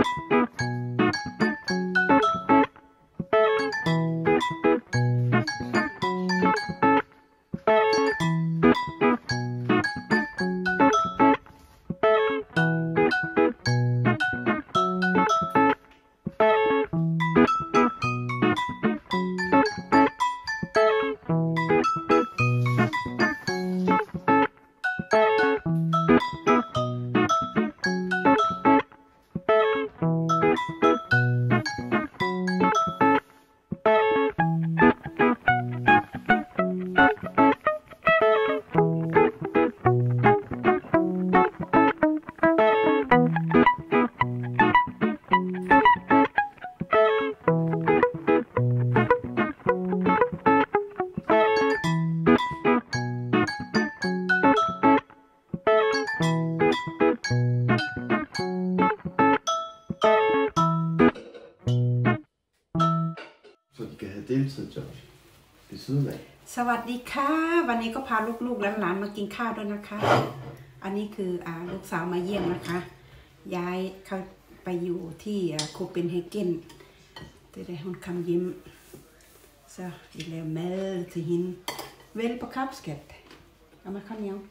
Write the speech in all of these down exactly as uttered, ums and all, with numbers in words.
สวัสดีค่ะวันนี้ก็พาลูกๆหลานๆมากินข้าวด้วยนะคะอันนี้คืออ่าลูกสาวมาเยี่ยมนะคะย้ายเขาไปอยู่ที่โคเปนเฮเกนแต่ได้ฮอนคำยิ้มซะอีเลเมลที่หินเวลปะคับสเก็ตเอามาข้าวเหนียว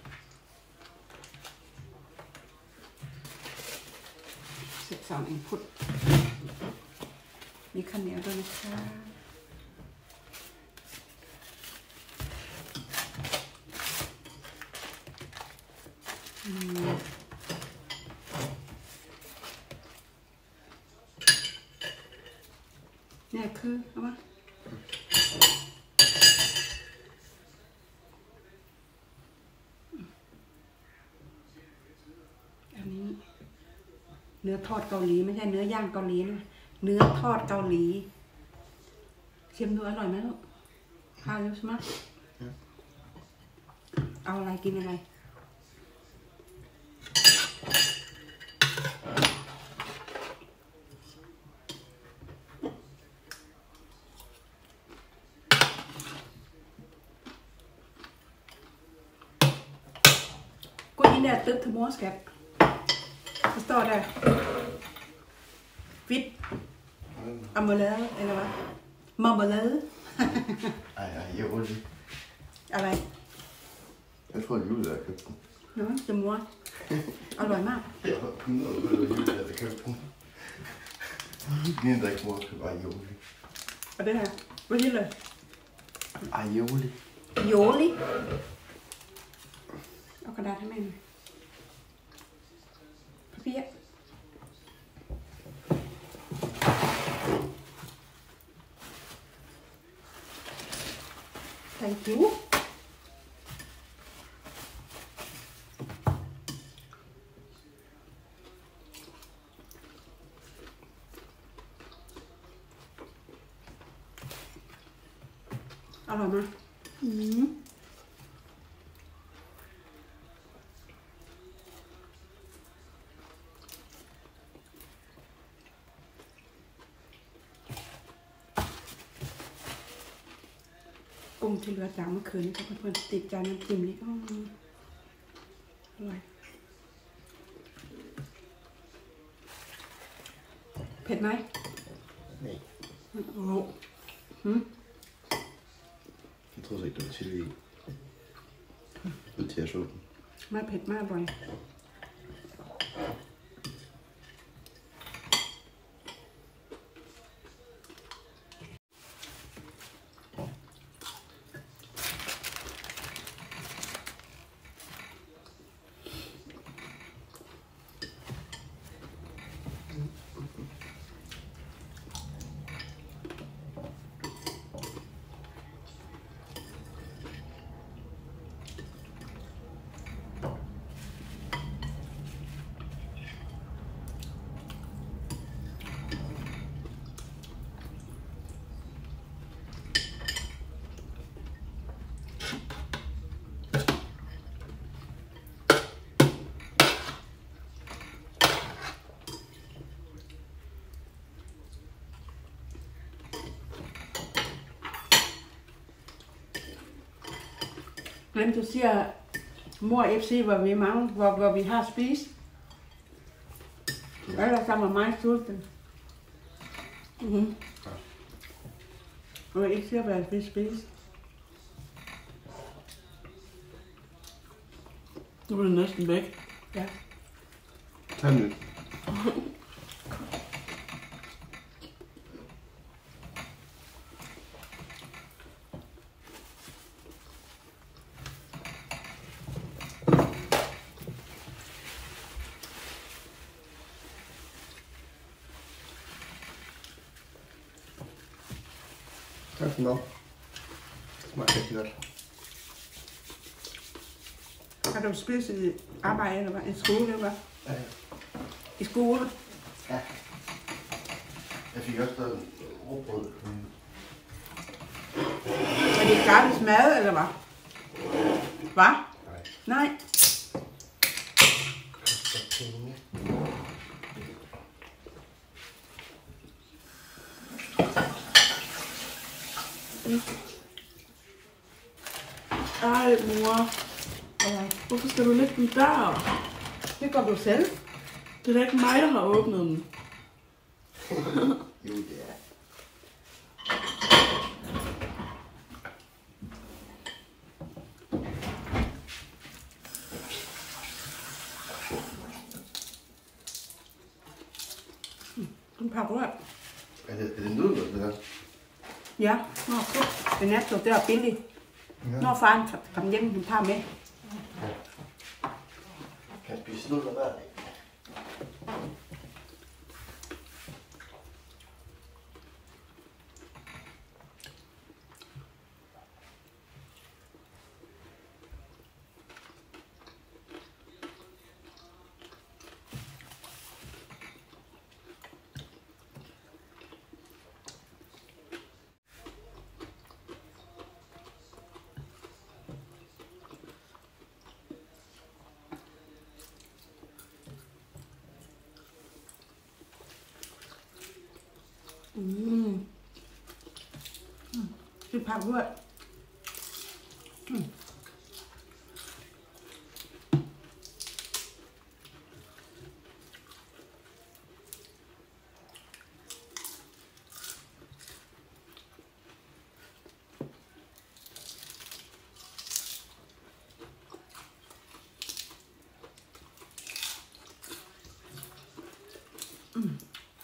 สิบสองอินพุตมีข้าวเหนียวด้วยนะคะเนี่ยคือเอามาอันนี้เนื้อทอดเกาหลีไม่ใช่เนื้อย่างเกาหลีนะเนื้อทอดเกาหลีชิมดูอร่อยไหมลูกข้าวเยอะใช่ไหมเอาอะไรกินอะไรDet är ett tomatskap. Det står där. Vitt. Amalö, eller vad? Mamalö. Nej, nej, jag gjorde det. อะไร Jag tror att Julia köpte den. Ja, det må. อร่อยมาก Jag har hundra över Julia hade köpt den. Min där kvar ska vara Julia. Och det här, vad gillar du? Aioli. Aioli? เอากระดาษให้แม่หน่อยพี่อะใส่จิ๋วอร่อยมากอืมกุ้งที่เหลือจากเมื่อคืนนี่ก็เพื่อนๆติดจานน้ำจิ้มนี่ก็อร่อยเผ็ดไหม Nej. โอ้โหหืม Jag tror säkert det var chili i. Ut till jag såg den. ไม่เผ็ดมากอร่อยGlemt du siger, mor F C, hvor vi mange, hvor, hvor vi har spist. Eller sammen med mig sulten. Mhm. Og jeg ikke siger, hvad jeg vil spise. Nu er det næsten væk. Ja. Tag nu. Tak for noget. Det smager rigtig godt. Har du spist i arbejde eller hvad? I skole eller hvad? Ja. I skole? Ja. Jeg fik også lavet råbrød. Er det gratis mad eller hvad? Hvad? Nej. Nej. Koster penge. Ej, mor. Ja. Hvorfor skal du lægge den der? Det gør du selv. Det er da ikke mig, der har åbnet den. Jo, det er. En par rør. Er det, er det nudler, det der? Ja, nå, så. Den er så der billigt. Ja. Når faren kom hjem, han tager med. Kan jeg spise nudler hver dag? Mm. Mm. Et par rør. Mm. Mm.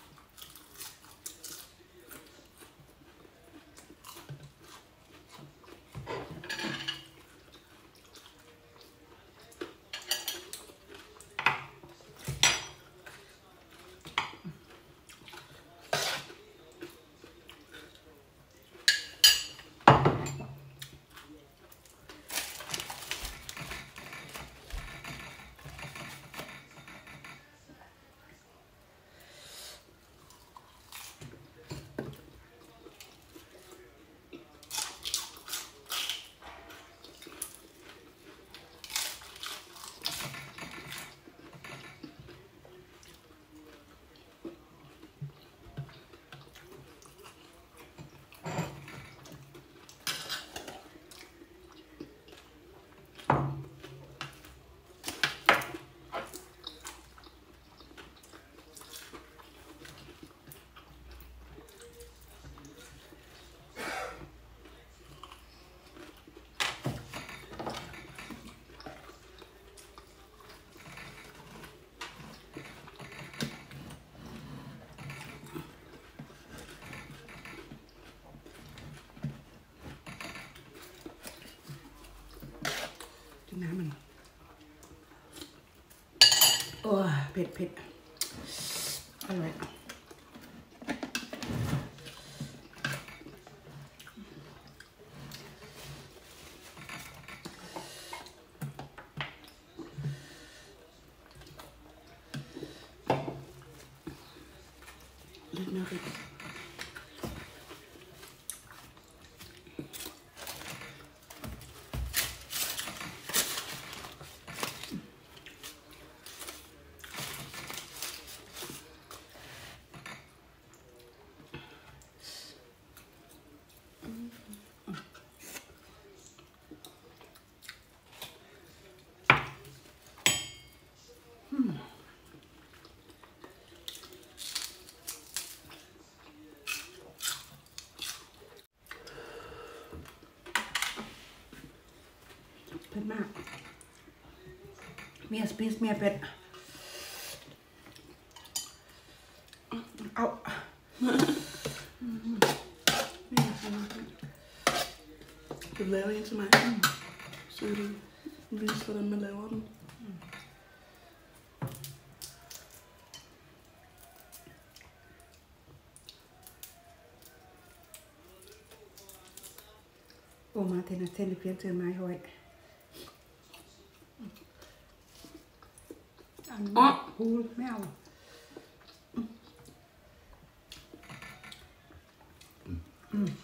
Det nærmer mig. Åh, pæt, pæt. Alright. Lidt mere rigt. ดมากเมียสปีสเมียเป็ดเอา Du laver en til mig, så kan du vise, hvordan man laver den. โอมาเทนเทนเพียงเธอไม้ห้อยอันนี้พูดไม่เอาอืม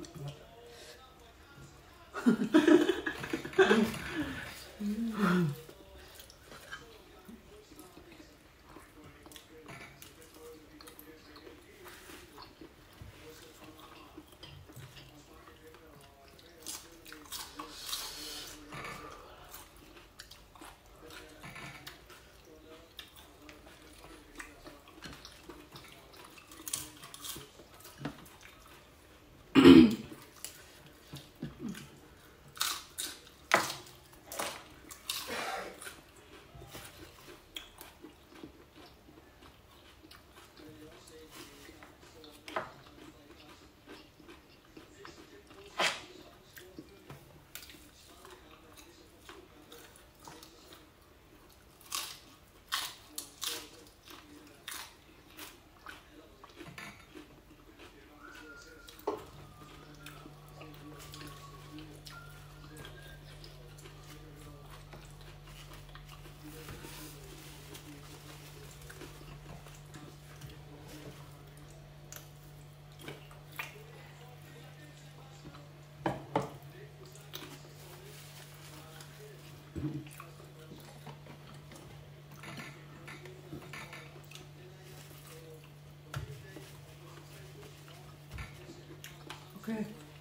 โอเค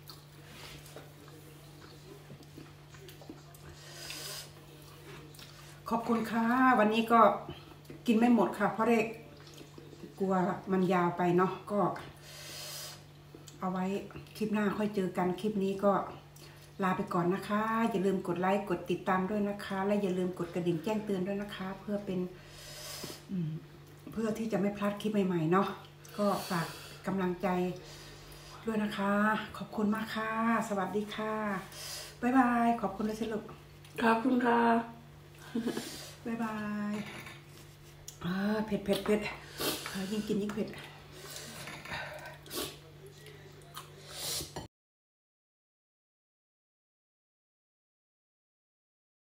ขอบคุณค่ะวันนี้ก็กินไม่หมดค่ะเพราะเด็กกลัวมันยาวไปเนาะก็เอาไว้คลิปหน้าค่อยเจอกันคลิปนี้ก็ลาไปก่อนนะคะอย่าลืมกดไลค์กดติดตามด้วยนะคะและอย่าลืมกดกระดิ่งแจ้งเตือนด้วยนะคะเพื่อเป็นเพื่อที่จะไม่พลาดคลิปใหม่ๆเนาะก็ฝากกำลังใจด้วยนะคะขอบคุณมากค่ะสวัสดีค่ะบ๊ายบายขอบคุณนะสิลูกครับคุณค่ะบ๊ายบายอ่าเผ็ดเผ็ดเผ็ดยิ่งกินยิ่งเผ็ด